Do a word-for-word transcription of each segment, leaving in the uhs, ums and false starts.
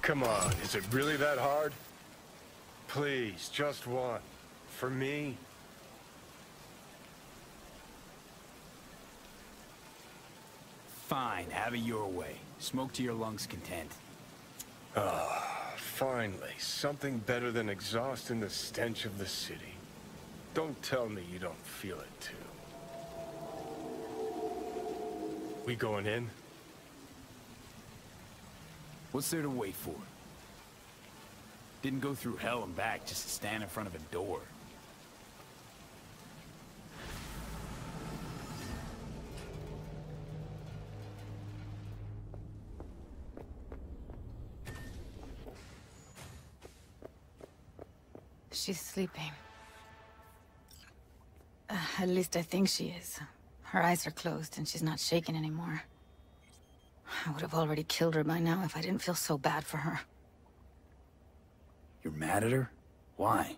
Come on, is it really that hard? Please, just one. For me? Fine, have it your way. Smoke to your lungs' content. Ah, finally. Something better than exhaust and the stench of the city. Don't tell me you don't feel it, too. We going in? What's there to wait for? Didn't go through hell and back just to stand in front of a door. She's sleeping. Uh, at least I think she is. Her eyes are closed and she's not shaking anymore. I would have already killed her by now if I didn't feel so bad for her. You're mad at her? Why?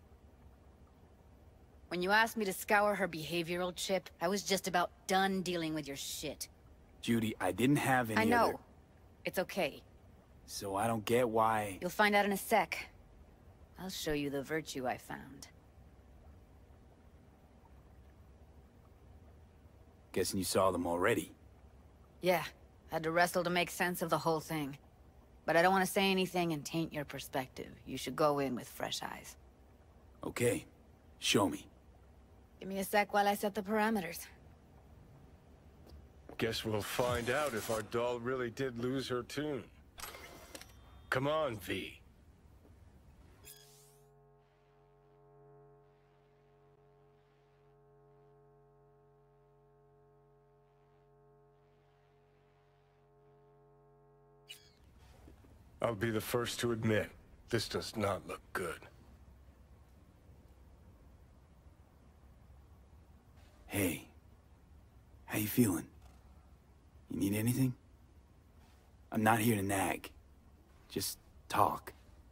When you asked me to scour her behavioral chip, I was just about done dealing with your shit. Judy, I didn't have any I know. other... It's okay. So I don't get why... You'll find out in a sec. I'll show you the virtue I found. Guessing you saw them already. Yeah, had to wrestle to make sense of the whole thing. But I don't want to say anything and taint your perspective. You should go in with fresh eyes. Okay, show me. Give me a sec while I set the parameters. Guess we'll find out if our doll really did lose her tune. Come on, V. I'll be the first to admit, this does not look good. Hey, how you feeling? You need anything? I'm not here to nag. Just talk.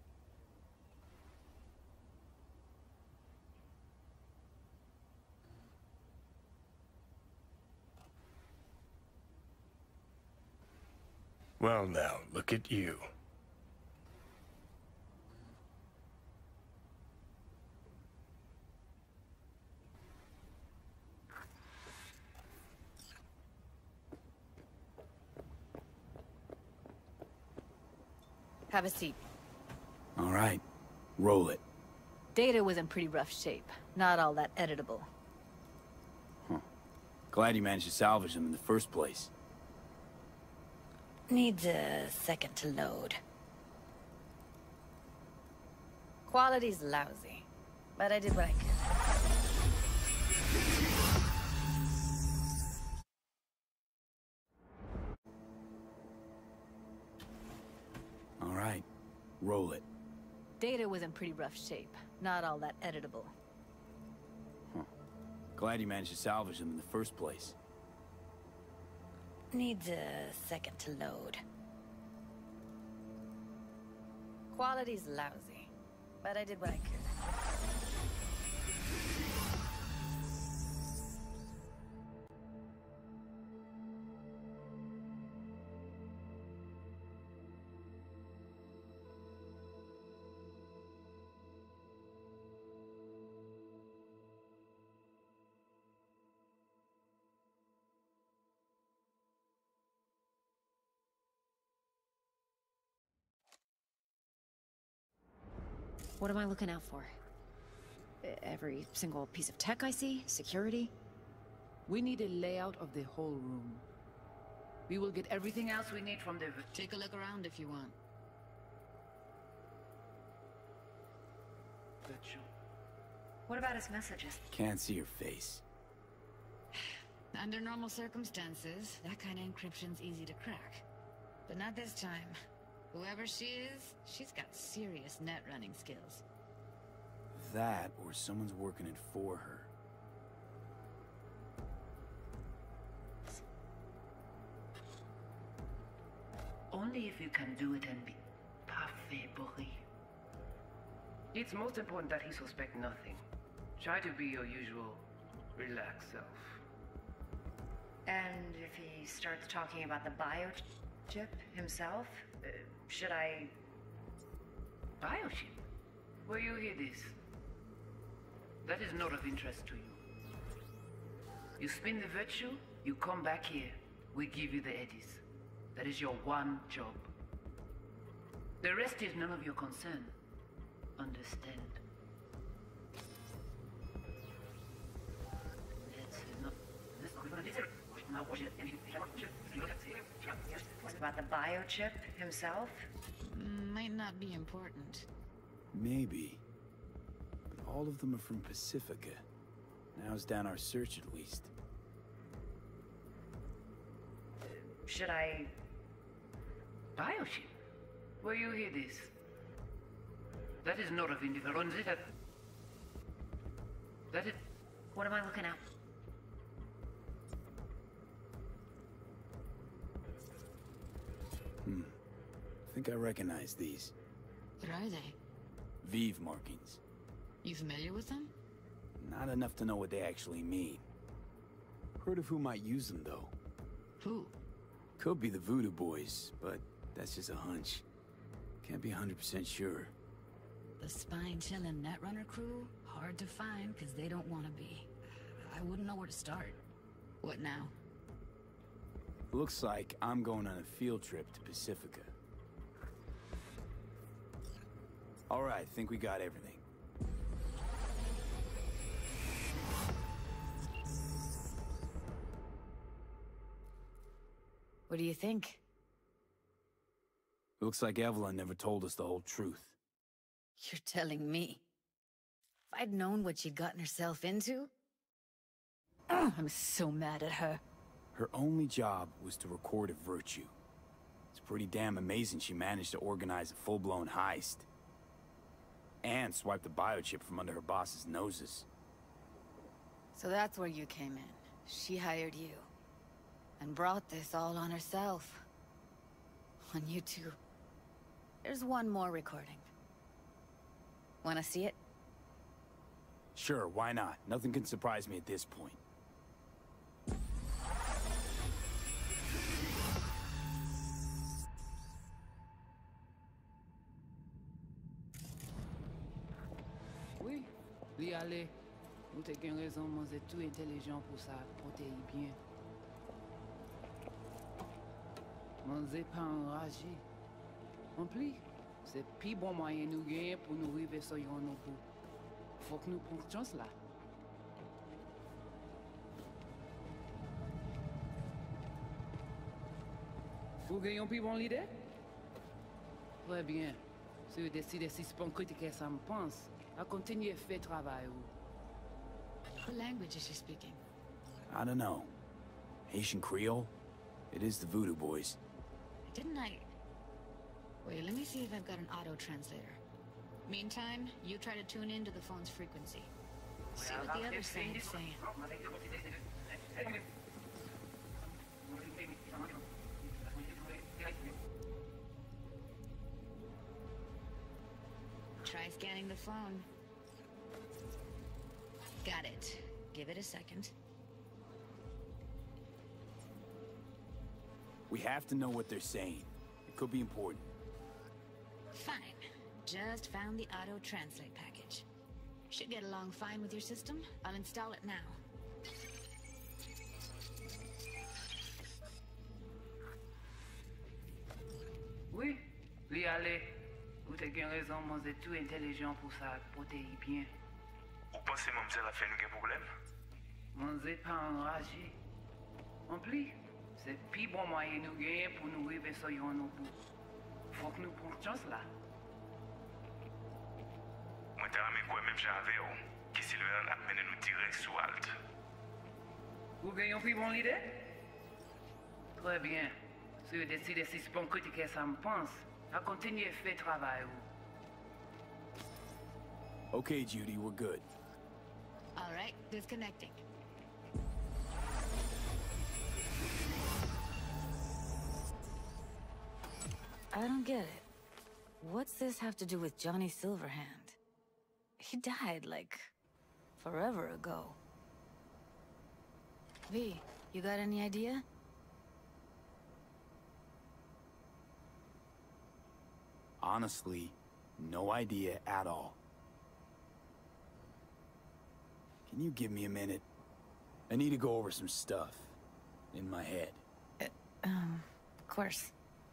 Well now, look at you. Have a seat. All right, roll it. Data was in pretty rough shape. Not all that editable. Huh. Glad you managed to salvage them in the first place. Needs a second to load. Quality's lousy, but I did what I could. All right, roll it. Data was in pretty rough shape. Not all that editable. Huh. Glad you managed to salvage them in the first place. Needs a second to load. Quality's lousy, but I did what I could. What am I looking out for? Every single piece of tech I see? Security? We need a layout of the whole room. We will get everything else we need from the... Take a look around if you want. What about his messages? Can't see your face. Under normal circumstances, that kind of encryption's easy to crack. But not this time. Whoever she is, she's got serious net running skills. That, or someone's working it for her. Only if you can do it and be parfait, Boris. It's most important that he suspect nothing. Try to be your usual, relaxed self. And if he starts talking about the biochip himself, Uh, should I... Biochip? Where you hear this? That is not of interest to you. You spin the virtue, you come back here. We give you the eddies. That is your one job. The rest is none of your concern. Understand? About the biochip himself? Might not be important. Maybe. But all of them are from Pacifica. Now's down our search at least. Should I... Biochip? Where you hear this? That is not of interest. That... That is... What am I looking at? Hmm. I think I recognize these. What are they? Vive markings. You familiar with them? Not enough to know what they actually mean. Heard of who might use them, though. Who? Could be the Voodoo Boys, but that's just a hunch. Can't be one hundred percent sure. The spine-chilling Netrunner crew? Hard to find, because they don't want to be. I wouldn't know where to start. What now? Looks like I'm going on a field trip to Pacifica. Alright, think we got everything. What do you think? Looks like Evelyn never told us the whole truth. You're telling me? If I'd known what she'd gotten herself into? Ugh, I'm so mad at her. Her only job was to record a virtue. It's pretty damn amazing she managed to organize a full-blown heist. And swipe the biochip from under her boss's noses. So that's where you came in. She hired you. And brought this all on herself. On you two. There's one more recording. Wanna see it? Sure, why not? Nothing can surprise me at this point. Oui, li ale. Ou te gen raison, moi c'est tout intelligent pour ça, protéger bien. Moi c'est pas enragé. En plus, c'est plus bon moyen nous gagner pour nous arriver sur yon nous pour. Faut que nous prenions chance là. Vous gagnez plus bon l'idée? Très bien. Si vous décidez si c'est pas critiquer ça me pense, à continuer à faire travail. What language is she speaking? I don't know. Haitian Creole? It is the Voodoo Boys. Didn't I... Wait, let me see if I've got an auto-translator. Meantime, you try to tune into the phone's frequency. See what the other side is saying. Try scanning the phone. Got it. Give it a second. We have to know what they're saying. It could be important. Fine. Just found the auto-translate package. Should get along fine with your system. I'll install it now. Oui, li ale. Ou te gen raison, moi c'est tout intelligent pour ça, protéger bien. Ou pensez mademoiselle a fait nous un problème? Moi c'est pas enragé. En plus, c'est plus bon moyen nous gagner pour nous arriver sur yon nous pour. Faut que nous prenions chance là. Moi t'ai ramé quoi même j'avais ou qui Sylvain a mené nous direct sous Alt. Vous gagnez plus bon l'idée? Très bien. Si vous décidez si c'est pas critiquer ça me pense, à continuer à faire travail. Okay, Judy, we're good. All right, disconnecting. I don't get it. What's this have to do with Johnny Silverhand? He died, like, forever ago. V, you got any idea? Honestly, no idea at all. Can you give me a minute? I need to go over some stuff in my head. Uh, um, of course.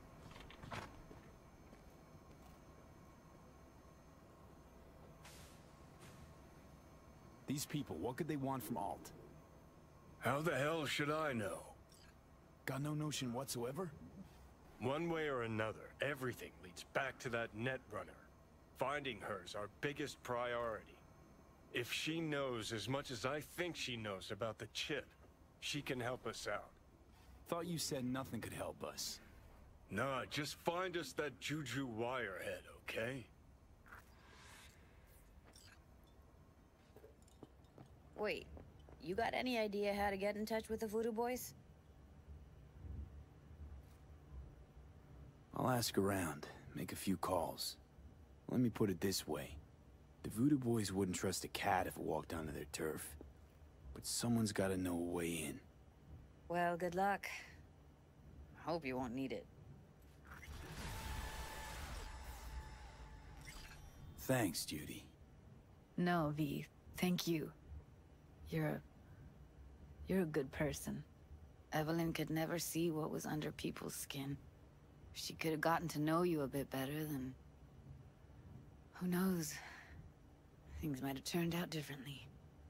These people, what could they want from Alt? How the hell should I know? Got no notion whatsoever? One way or another, everything leads back to that Netrunner. Finding her's our biggest priority. If she knows as much as I think she knows about the chip, she can help us out. Thought you said nothing could help us. Nah, just find us that Juju Wirehead, okay? Wait, you got any idea how to get in touch with the Voodoo Boys? I'll ask around, make a few calls. Let me put it this way. The Voodoo Boys wouldn't trust a cat if it walked onto their turf. But someone's gotta know a way in. Well, good luck. Hope you won't need it. Thanks, Judy. No, V. Thank you. You're a... You're a good person. Evelyn could never see what was under people's skin. If she could have gotten to know you a bit better, then... who knows? Things might have turned out differently.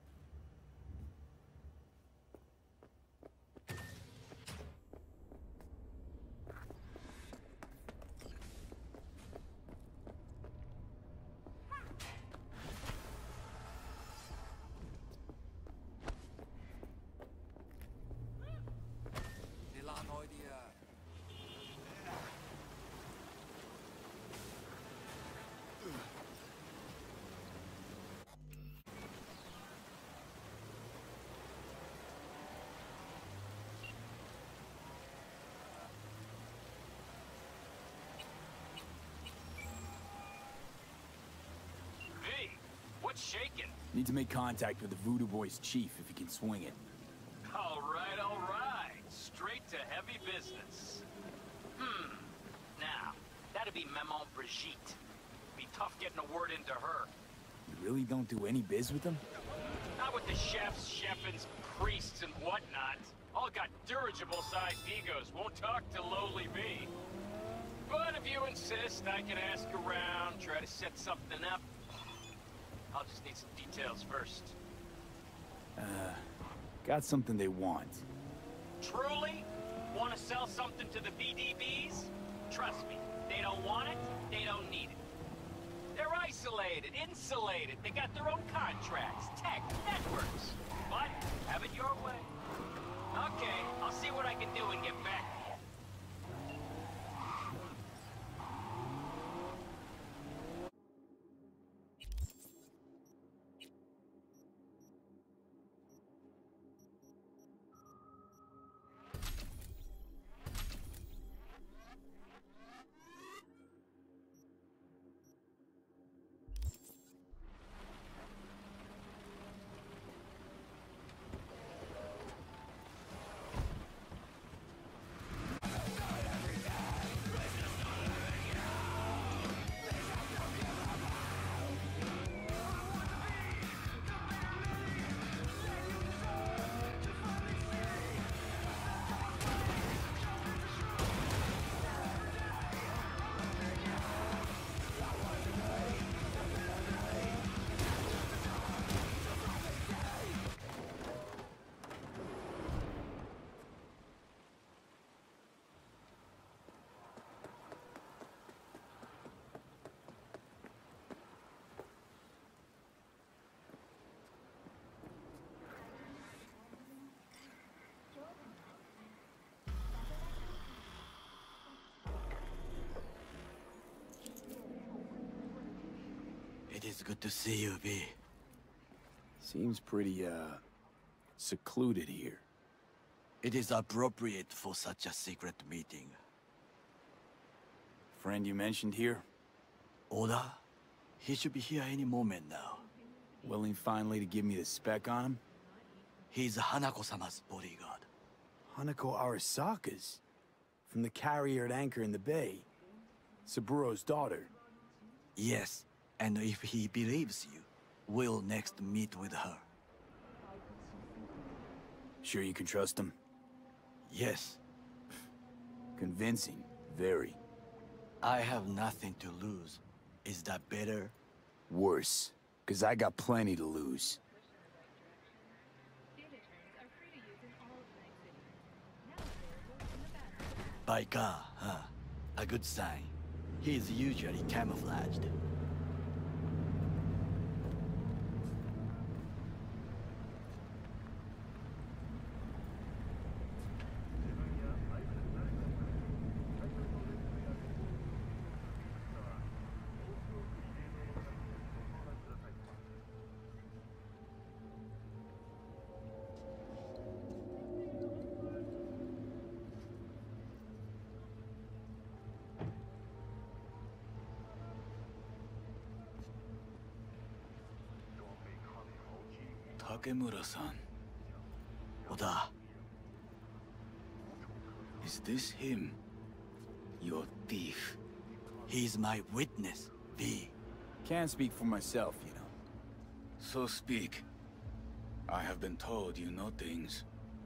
What's shaking? Need to make contact with the Voodoo Boys chief if he can swing it. All right, all right. Straight to heavy business. Hmm. Now, that'd be Maman Brigitte. Be tough getting a word into her. You really don't do any biz with them? Not with the chefs, chefins, priests, and whatnot. All got dirigible-sized egos, won't talk to lowly me. But if you insist, I can ask around, try to set something up. I'll just need some details first. Uh, got something they want. Truly? Want to sell something to the V D Bs? Trust me, they don't want it, they don't need it. They're isolated, insulated, they got their own contracts, tech, networks. But, have it your way. Okay, I'll see what I can do and get back to you. It is good to see you, V. Seems pretty, uh, secluded here. It is appropriate for such a secret meeting. Friend you mentioned here? Oda? He should be here any moment now. Willing finally to give me the spec on him? He's Hanako-sama's bodyguard. Hanako Arasaka's? From the carrier at anchor in the bay? Saburo's daughter. Yes, and if he believes you, we'll next meet with her. Sure you can trust him? Yes. Convincing, very. I have nothing to lose. Is that better? Worse, because I got plenty to lose. By God, huh? A good sign. He is usually camouflaged. Takemura-san. Oda. Is this him? Your thief? He's my witness, V. Can't speak for myself, you know. So speak. I have been told you know things.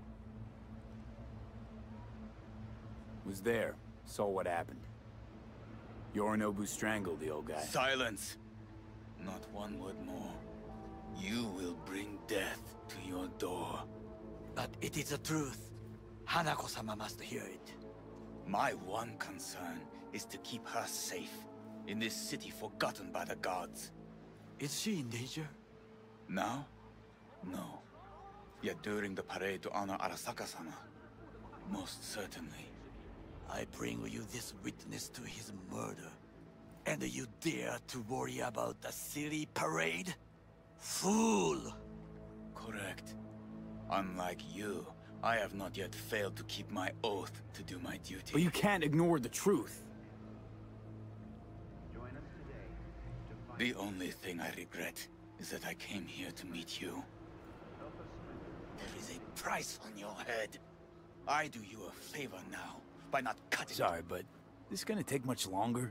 Was there. Saw what happened. Yorinobu strangled the old guy. Silence! Not one word more. You will bring death to your door. But it is the truth. Hanako-sama must hear it. My one concern is to keep her safe in this city forgotten by the gods. Is she in danger? Now? No. Yet during the parade to honor Arasaka-sama, most certainly. I bring you this witness to his murder, and you dare to worry about the silly parade? Fool! Correct. Unlike you, I have not yet failed to keep my oath to do my duty. But you can't ignore the truth. The only thing I regret is that I came here to meet you. There is a price on your head. I do you a favor now by not cutting. Sorry, but this gonna take much longer?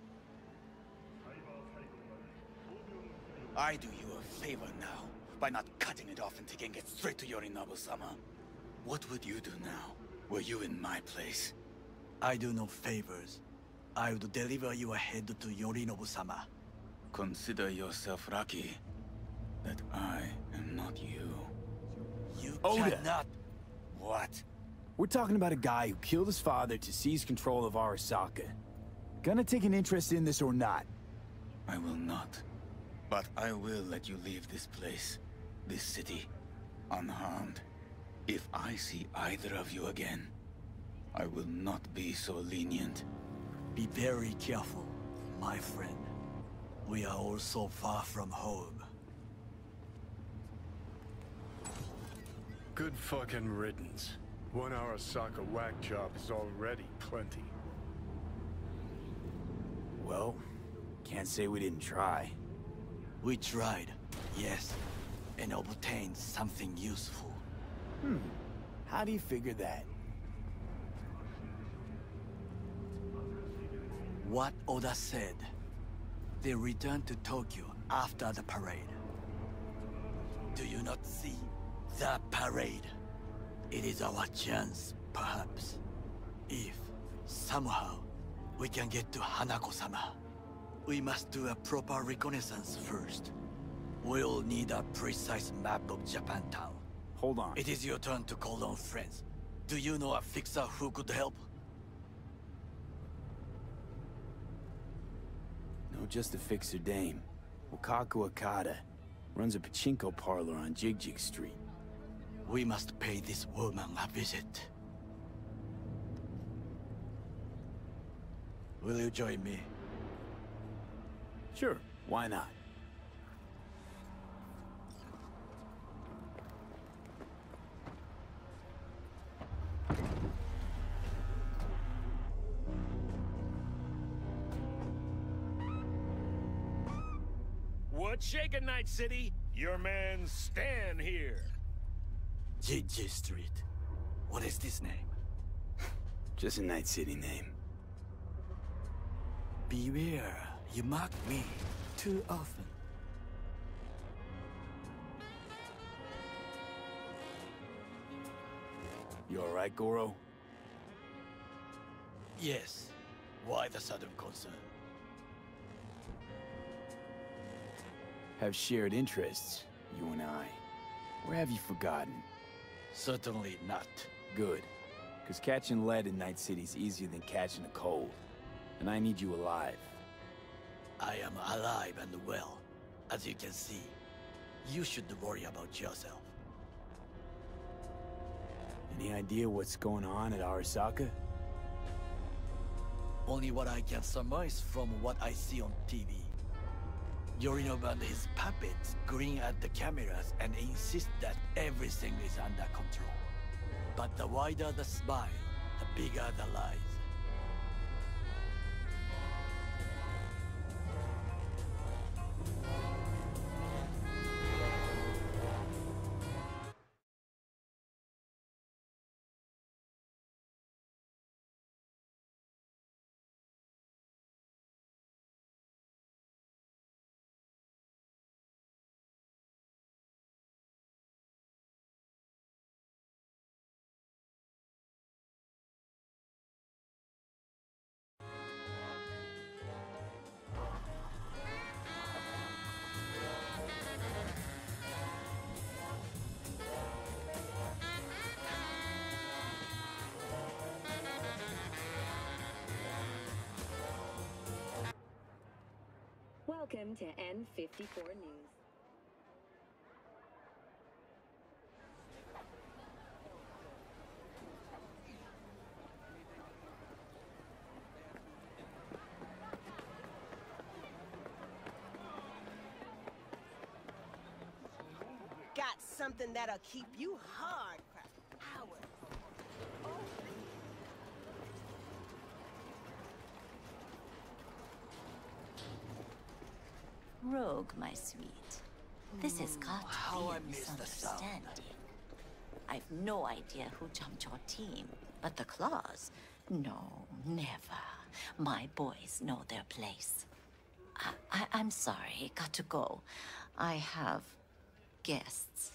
I do you a favor now by not cutting it off and taking it straight to Yorinobu-sama. What would you do now, were you in my place? I do no favors. I would deliver your head to Yorinobu-sama. Consider yourself lucky that I am not you. You Oda. cannot... What? We're talking about a guy who killed his father to seize control of Arasaka. Gonna take an interest in this or not? I will not. But I will let you leave this place, this city, unharmed. If I see either of you again, I will not be so lenient. Be very careful, my friend. We are all so far from home. Good fucking riddance. One Arasaka whack job is already plenty. Well, can't say we didn't try. We tried, yes, and obtained something useful. Hmm. How do you figure that? What Oda said. They returned to Tokyo after the parade. Do you not see the parade? It is our chance, perhaps. If, somehow, we can get to Hanako-sama. We must do a proper reconnaissance first. We'll need a precise map of Japantown. Hold on. It is your turn to call on friends. Do you know a fixer who could help? No, just a fixer dame. Wakaku Akata. Runs a pachinko parlor on Jig Jig Street. We must pay this woman a visit. Will you join me? Sure, why not? What's shaking, Night City? Your man Stan here. Jig Jig Street. What is this name? Just a Night City name. Beware, you mock me too often. You alright, Goro? Yes. Why the sudden concern? Have shared interests, you and I. Or have you forgotten? Certainly not. Good. Because catching lead in Night City's easier than catching a cold. And I need you alive. I am alive and well, as you can see. You should worry about yourself. Any idea what's going on at Arasaka? Only what I can surmise from what I see on T V. Yorinobu and his puppets grin at the cameras and insist that everything is under control. But the wider the smile, the bigger the lies. Welcome to N fifty-four News. Got something that'll keep you hard for hours. Rogue, my sweet. This has got to How be I a missed the sound. misunderstanding. I've no idea who jumped your team, but the Claws? No, never. My boys know their place. I, I, I'm sorry, got to go. I have guests.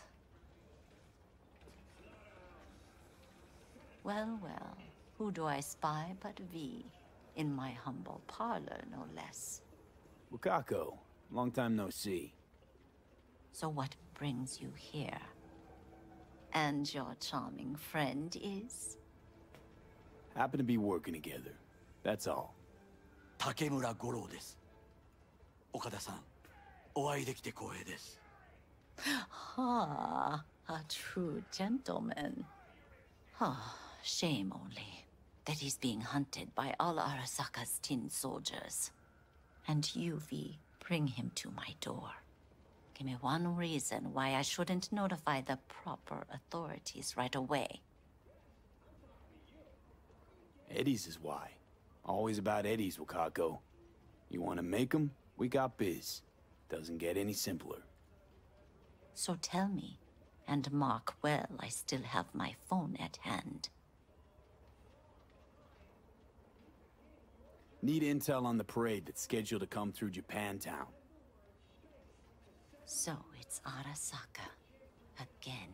Well, well, who do I spy but V? In my humble parlor, no less. Wakako, long time no see. So what brings you here? And your charming friend is? Happen to be working together. That's all. Takemura Goro です。岡田さん、お会いできて光栄です。 Ah, a true gentleman. Ah, shame only that he's being hunted by all Arasaka's tin soldiers. And you, V, bring him to my door. Give me one reason why I shouldn't notify the proper authorities right away. Eddie's is why. Always about Eddie's, Wakako. You want to make 'em? We got biz. Doesn't get any simpler. So tell me, and mark well I still have my phone at hand. Need intel on the parade that's scheduled to come through Japantown. So it's Arasaka. Again.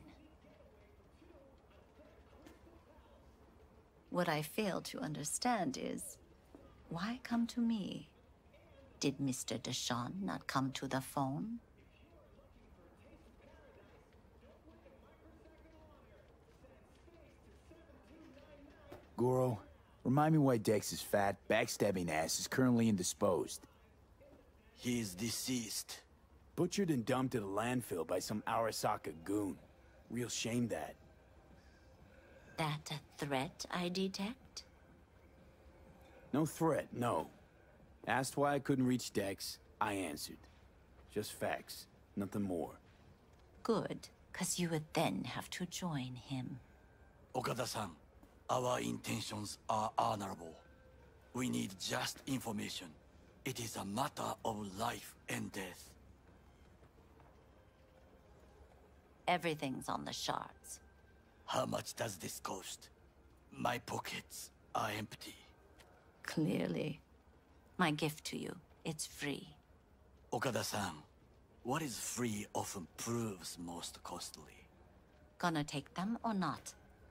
What I fail to understand is, why come to me? Did Mister Deshawn not come to the phone? Goro, remind me why Dex's fat, backstabbing ass is currently indisposed. He is deceased. Butchered and dumped at a landfill by some Arasaka goon. Real shame that. That a threat I detect? No threat, no. Asked why I couldn't reach Dex, I answered. Just facts, nothing more. Good, cause you would then have to join him. Okada-san, our intentions are honorable. We need just information. It is a matter of life and death. Everything's on the shards. How much does this cost? My pockets are empty. Clearly. My gift to you. It's free. Okada-san, what is free often proves most costly. Gonna take them or not?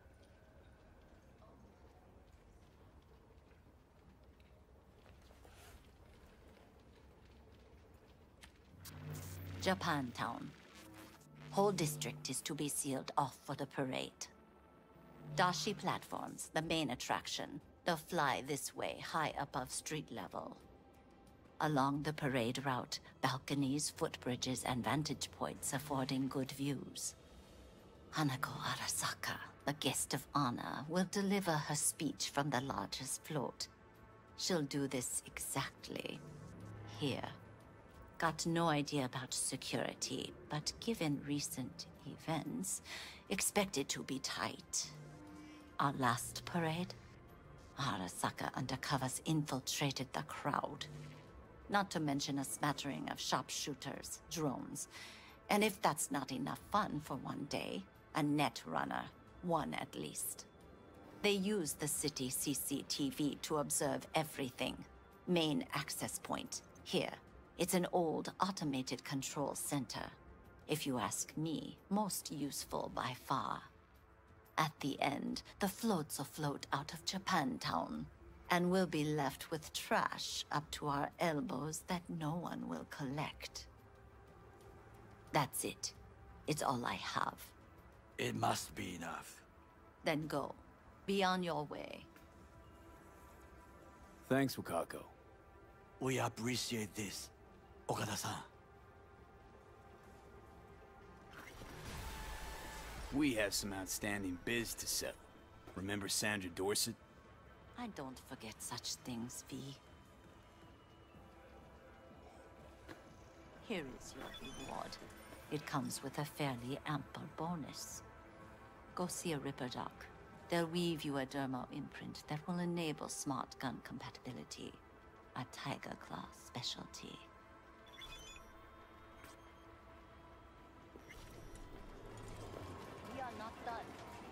Japantown. Whole district is to be sealed off for the parade. Dashi platforms, the main attraction. They'll fly this way, high above street level. Along the parade route, balconies, footbridges, and vantage points affording good views. Hanako Arasaka, the guest of honor, will deliver her speech from the largest float. She'll do this exactly here. Got no idea about security, but given recent events, expect it to be tight. Our last parade, Arasaka undercovers infiltrated the crowd. Not to mention a smattering of sharpshooters, drones. And if that's not enough fun for one day, a net runner, one at least. They use the city C C T V to observe everything. Main access point, here. It's an old, automated control center. If you ask me, most useful by far. At the end, the floats will float out of Japantown, and we'll be left with trash up to our elbows that no one will collect. That's it. It's all I have. It must be enough. Then go. Be on your way. Thanks, Wakako. We appreciate this, Okada-san. We have some outstanding biz to settle. Remember Sandra Dorset? I don't forget such things, V. Here is your reward. It comes with a fairly ample bonus. Go see a Ripper Doc. They'll weave you a dermo imprint that will enable smart gun compatibility. A Tiger Claw specialty. We are not done.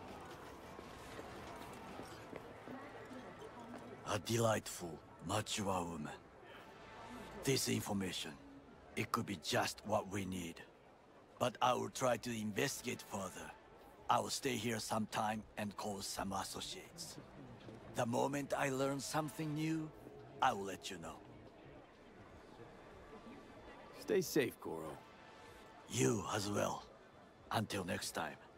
A delightful, mature woman. This information, it could be just what we need. But I will try to investigate further. I will stay here some time and call some associates. The moment I learn something new, I will let you know. Stay safe, Goro. You as well. Until next time.